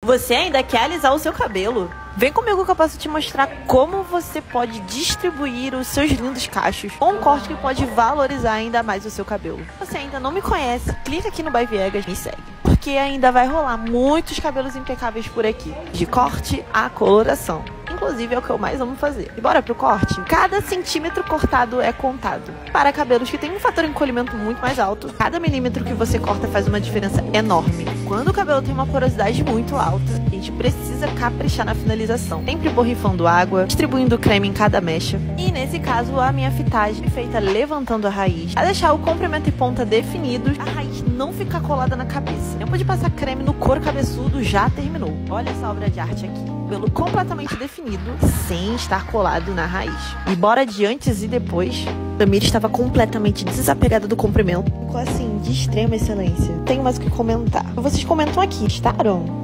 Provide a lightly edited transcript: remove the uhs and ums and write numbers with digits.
Você ainda quer alisar o seu cabelo? Vem comigo que eu posso te mostrar como você pode distribuir os seus lindos cachos com um corte que pode valorizar ainda mais o seu cabelo. Se você ainda não me conhece, clica aqui no By Viegas e me segue, porque ainda vai rolar muitos cabelos impecáveis por aqui, de corte a coloração. Inclusive é o que eu mais amo fazer. E bora pro corte? Cada centímetro cortado é contado. Para cabelos que têm um fator de encolhimento muito mais alto, cada milímetro que você corta faz uma diferença enorme. Quando o cabelo tem uma porosidade muito alta, a gente precisa caprichar na finalização, sempre borrifando água, distribuindo creme em cada mecha. E nesse caso, a minha fitagem é feita levantando a raiz, a deixar o comprimento e ponta definidos, a raiz não ficar colada na cabeça. Tempo de passar creme no couro cabeçudo já terminou. Olha essa obra de arte aqui. Cabelo completamente definido, sem estar colado na raiz. E bora de antes e depois. Tamir estava completamente desapegada do comprimento. Ficou assim, de extrema excelência. Tenho mais o que comentar. Vocês comentam aqui, gostaram?